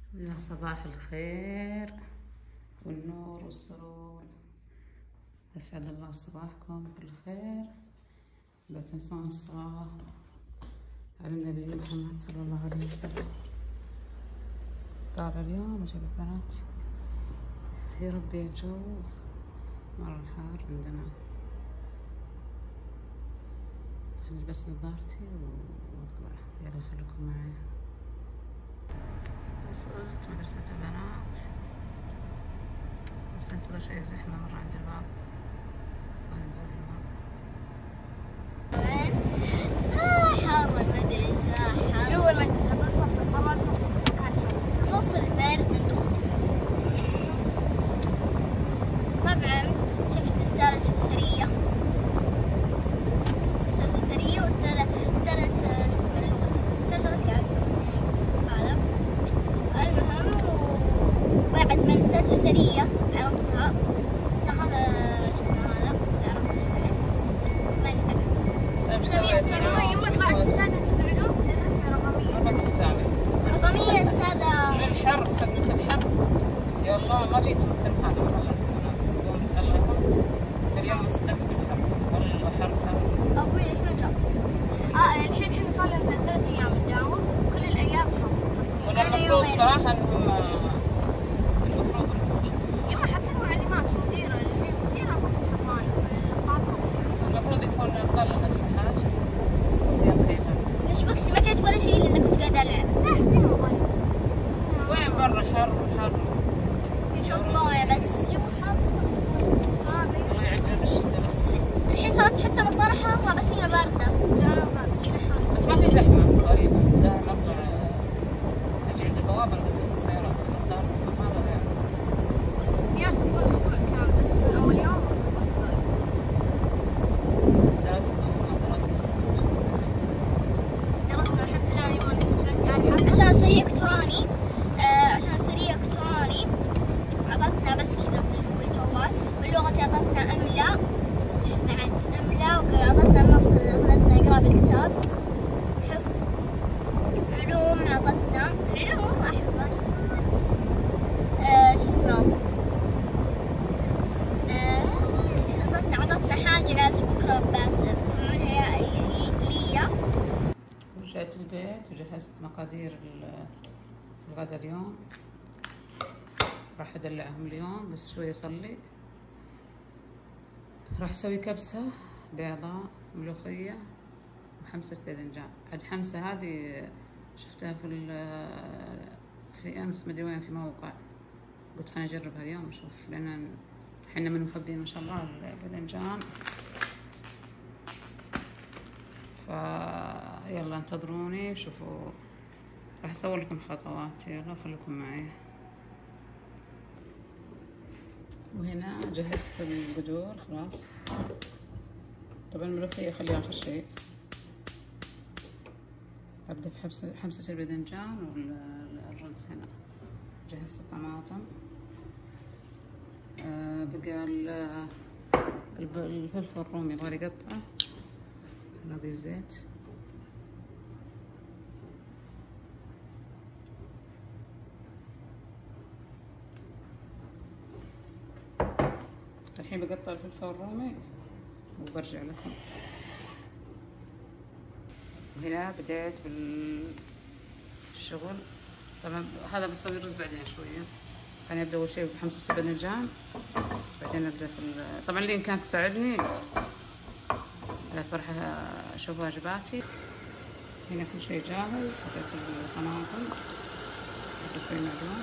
يا صباح الخير والنور والسرور. أسعد الله صباحكم بكل خير. لا تنسون الصلاة على النبي محمد صلى الله عليه وسلم. طالع اليوم أجل البنات، يا ربي الجو مرة حار عندنا. خليني بس نظارتي واطلع. يلا خليكم معي. وصلت مدرسة البنات، بس انتظر شوي زحمة مرة عند الباب. انزل الباب. حر المدرسة، حر جوا المدرسة بالفصل، برا الفصل كل مكان حر. الفصل بارد من دخول. طبعا شفت أستاذة سوسرية، أستاذة سوسرية وأستاذة شو اسمه اللغة، أستاذة لغتي على فكرة هذا. المهم وبعد ما الأستاذة سوسرية عرفتها اتخذ شو اسمه هذا، عرفتها بعد من بعد. يما طلعت أستاذة العلوم تدرسنا رقمية أستاذة من الحر سنة الحر. يا الله ما جيت مثل هذا والله يوم طلعهم اليوم استمتعت بالحر والله حر. أبوي ليش ما جاء؟ الحين صار لنا 3 أيام نداوم، كل الأيام حر. ولا المفروض صراحة انهم المفروض يما حتى المعلمات والمديرة المديرة حرمان المفروض يكون اقل مساحات. يا كيف ليش بكسي ما كانت ولا شيء لأنك كنت قاعدة ألعب. الساحة فيها والله. وين برا حر نشوف موية بس حر. الله يعجب الشتاء بس. الحين صارت حتى مطارها حارة بس هنا باردة. بس ما في زحمة غريبة. دائما اطلع اجي عند البوابة انقسم السيارات نطلع الاسبوع هذا غير. ياسر كل أسبوع كان بس في أول يوم درست وما درست. درسنا الحمد لله. يوم نستجد يعني عشان سريع إلكتروني، عشان سريع إلكتروني عطتنا بس كذا بالجوال، باللغة عطتنا أملا بعد أملا، وعطتنا النص خلتنا نقرأ بالكتاب. حفظ علوم عطتنا العلوم ما أحبها. شو اسمه عطتنا حاجة قالت بكرة بس بتسمعونها ليا. رجعت البيت وجهزت مقادير الغدا اليوم. راح أدلعهم اليوم بس شوي أصلي. راح أسوي كبسة بيضاء ملوخية وحمسة باذنجان. عاد حمسة هذه شفتها في أمس مدري وين في موقع، قلت خليني أجربها اليوم أشوف، لأن حنا من محبين ما شاء الله الباذنجان. يلا انتظروني شوفوا، راح أصور لكم خطواتي. يلا خليكم معي. وهنا جهزت البذور خلاص. طبعا الملوخية خليها آخر شيء. أبدأ في حمسة الباذنجان والرز. هنا جهزت الطماطم. بقى الفلفل الرومي يبغى يقطعه. نضيف زيت. الحين بقطع الفلفل الرومي وبرجع لكم. وهنا بديت بالشغل. طبعا هذا بسوي رز بعدين شوية. خليني ابدا اول شيء بحمصة الباذنجان، بعدين ابدا طبعا لين كانت تساعدني قالت بروح اشوف واجباتي. هنا كل شيء جاهز. حطيت الطماطم، حطيت شوي معجون،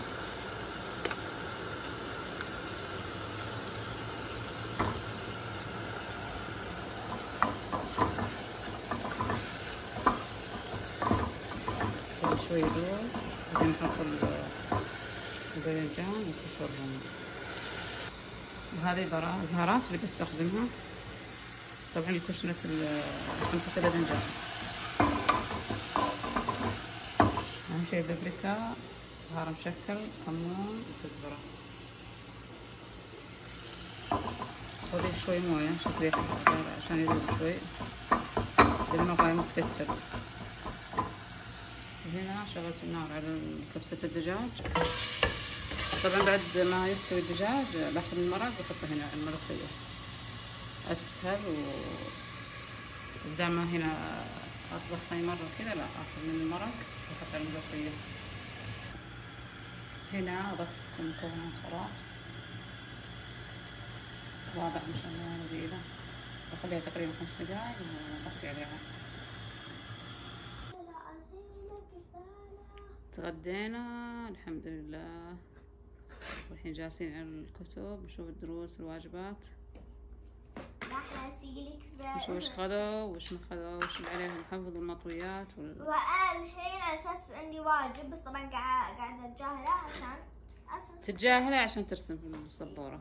شوي دور، بعدين نحط الباذنجان والفلفل الرومي. وهذه البهارات اللي بستخدمها طبعا لكشنة حمصة الباذنجان. أهم شيء بابريكا، بهار مشكل، كمون وكزبرة. وأضيف شوي موية عشان يذوب شوي لأنه قايم متكتل. هنا شغلت النار على كبسة الدجاج. طبعا بعد ما يستوي الدجاج باخذ المرق واحطه هنا على الملوخية، اسهل. وبدال ما هنا اطبخ اي مرة كذا، لا اخذ من المرق واحط على الملوخية. هنا ضفت المكونات خلاص، واضح ما شاء الله لذيذة. بخليها تقريبا 5 دقايق ونغطي عليها. تغدينا الحمد لله، والحين جالسين على الكتب نشوف الدروس الواجبات، نشوف وش خذوا وش ما خذوا، وش اللي عليهم الحفظ والمطويات وأنا الحين على أساس عندي واجب، بس طبعا قاعدة أتجاهله عشان تتجاهله عشان ترسم في السبورة.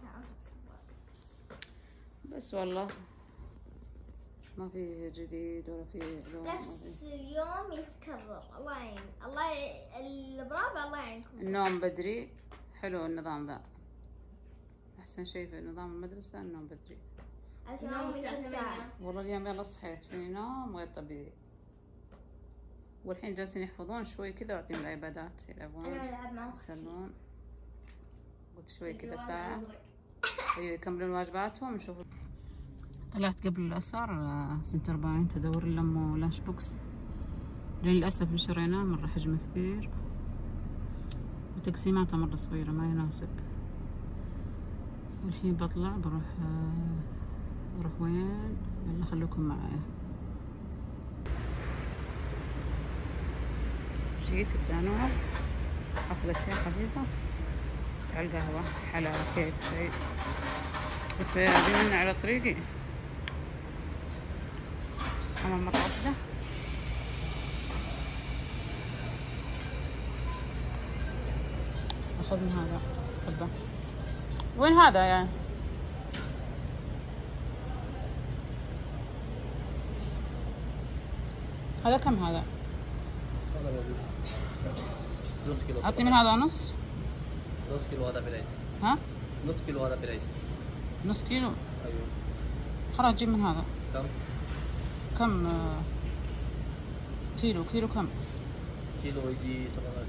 بس والله ما في جديد ولا في علوم، نفس يوم يتكرر. الله يعين، الله البرافو، الله يعينكم. النوم بدري حلو النظام ذا، أحسن شيء في نظام المدرسة النوم بدري. والله اليوم يلا صحيت في نوم غير طبيعي. والحين جالسين يحفظون شوي كذا وأعطيهم العبادات يلعبون يسلون. قلت شوي كذا ساعة أيوة يكملون واجباتهم. نشوف. طلعت قبل الأسر سنتر باينت أدور لأمه لانش بوكس، لأن للأسف اللي شريناه مرة حجمه كبير وتقسيماته مرة صغيرة ما يناسب. والحين بطلع بروح وين؟ يلا خلوكم معايا. جيت الدانور أخذ أشياء خفيفة على القهوة، حلا كيك شيء. بما إنه على طريقي أنا مرة واحدة أخذ من هذا حبة. وين هذا يعني؟ هذا كم هذا؟ نص كيلو. أعطني من هذا نص. نص كيلو هذا بلايس. ها؟ نص كيلو هذا بلايس. نص كيلو؟ أيوه. خلاص جيب من هذا. كم؟ كم كيلو؟ كيلو كم؟ كيلو يجي 17.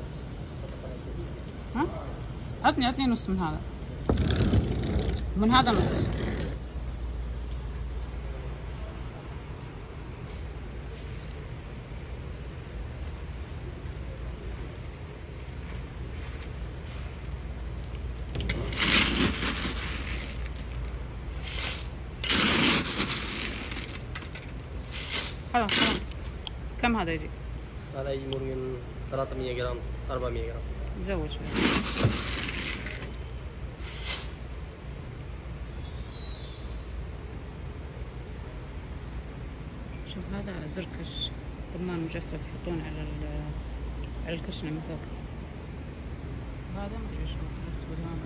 ها؟ عطني نص من هذا، من هذا نص. خلاص كم هذا يجي؟ هذا يجي ممكن 300 جرام 400 جرام. زود شوي. شوف هذا زركش رمان مجفف يحطون على الكشنة من فوق. هذا ما ادري شو سوداني،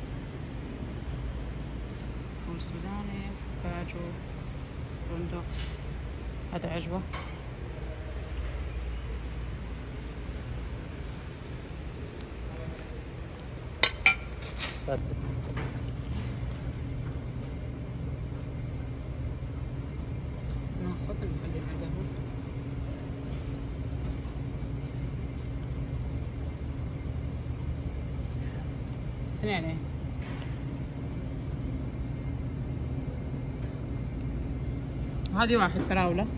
فول سوداني، باجو، بندق. هذا عجوة. ناخذ نخلي على القهوة. اثنين. هذه واحد فراولة.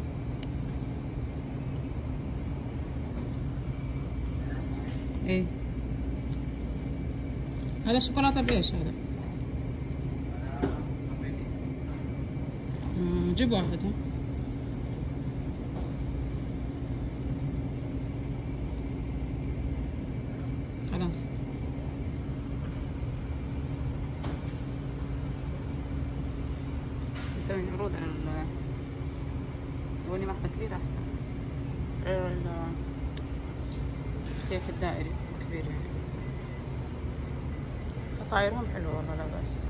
ايه هذا شوكولاتة بإيش هذا؟ جيب واحد. ها خلاص. نسوي عروض على لو اني ماخذة كبير احسن. الكيك الدائري كبير يعني. فطايرهم حلو والله لا بأس.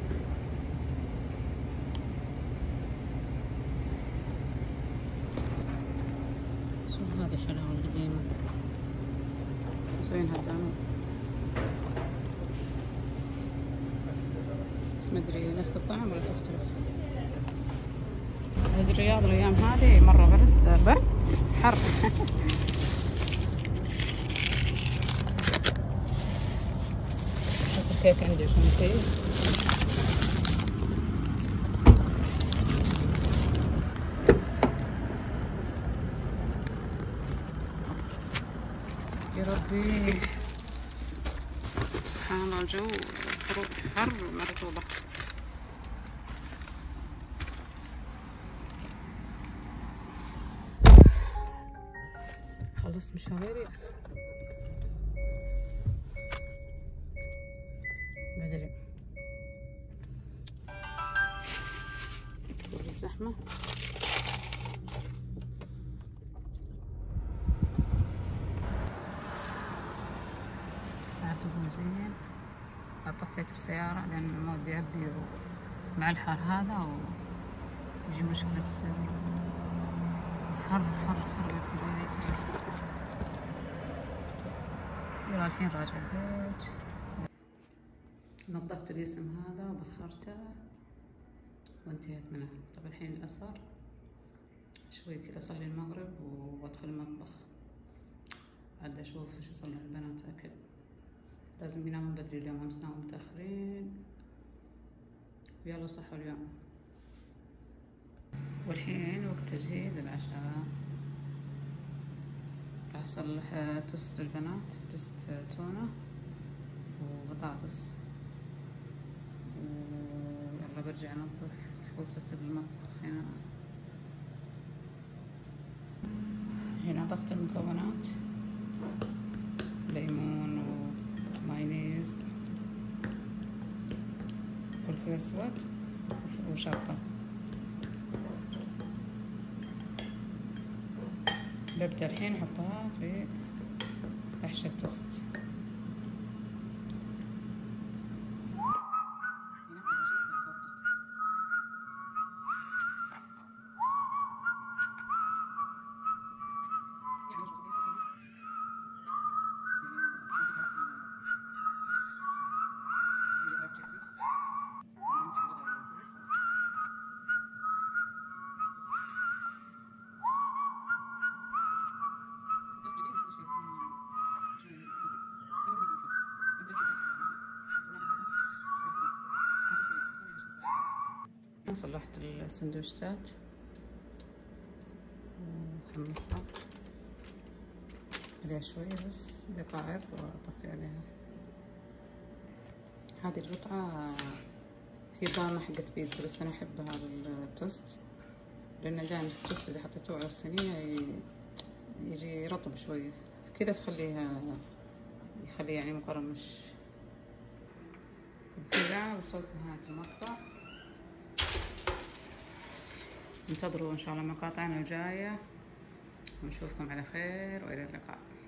شوف هذه الحلاوة القديمة مسوينها الدانور، بس مدري نفس الطعم ولا تختلف. هذه الرياض الأيام هذه مرة برد حر. الكيك عندي عشان كيك. يا ربي سبحان الله، الجو حر مرطوبة. خلصت مشاويري بدري، تكون الزحمة. زين طفيت السيارة لأن المود يعبي مع الحر هذا ويجي مشكلة بالسيارة. حر حر حر وقت البيت. يلا الحين راجع البيت. نظفت الجسم هذا وبخرته وانتهيت منه. طب الحين الأسر شوي كذا أصلي المغرب وأدخل المطبخ عاد أشوف إيش أصلي البنات أكل. لازم ينامون بدري اليوم، أمس ناموا متأخرين ويلا صحوا اليوم. والحين وقت تجهيز العشاء. راح أصلح توست للبنات، توست تونة وبطاطس، ويلا برجع أنظف فوسة المطبخ. هنا نظفت المكونات، ليمون ومايونيز فلفل اسود وشطة. ببدأ الحين احطها في عش التوست. صلحت السندوتشات وحمصها عليها شوي بس دقائق وأطفي عليها. هذه القطعة هي ضامة حقت بيتزا، بس أنا أحب هذا التوست لأن دائما التوست اللي حطيتوه على الصينية يجي رطب شوية كذا، يخليه يعني مقرمش. كذا وصلت نهاية المقطع. انتظروا إن شاء الله مقاطعنا الجاية ونشوفكم على خير وإلى اللقاء.